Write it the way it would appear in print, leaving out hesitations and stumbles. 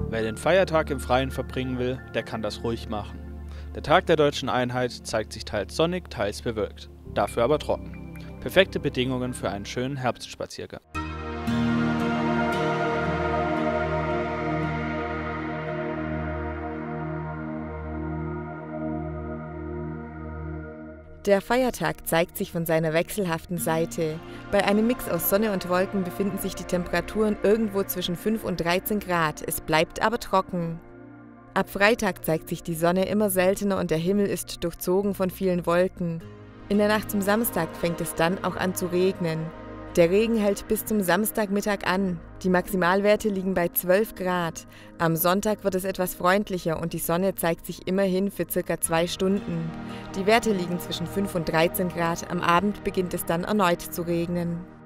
Wer den Feiertag im Freien verbringen will, der kann das ruhig machen. Der Tag der Deutschen Einheit zeigt sich teils sonnig, teils bewölkt, dafür aber trocken. Perfekte Bedingungen für einen schönen Herbstspaziergang. Der Feiertag zeigt sich von seiner wechselhaften Seite. Bei einem Mix aus Sonne und Wolken befinden sich die Temperaturen irgendwo zwischen 5 und 13 Grad. Es bleibt aber trocken. Ab Freitag zeigt sich die Sonne immer seltener und der Himmel ist durchzogen von vielen Wolken. In der Nacht zum Samstag fängt es dann auch an zu regnen. Der Regen hält bis zum Samstagmittag an. Die Maximalwerte liegen bei 12 Grad. Am Sonntag wird es etwas freundlicher und die Sonne zeigt sich immerhin für ca. 2 Stunden. Die Werte liegen zwischen 5 und 13 Grad. Am Abend beginnt es dann erneut zu regnen.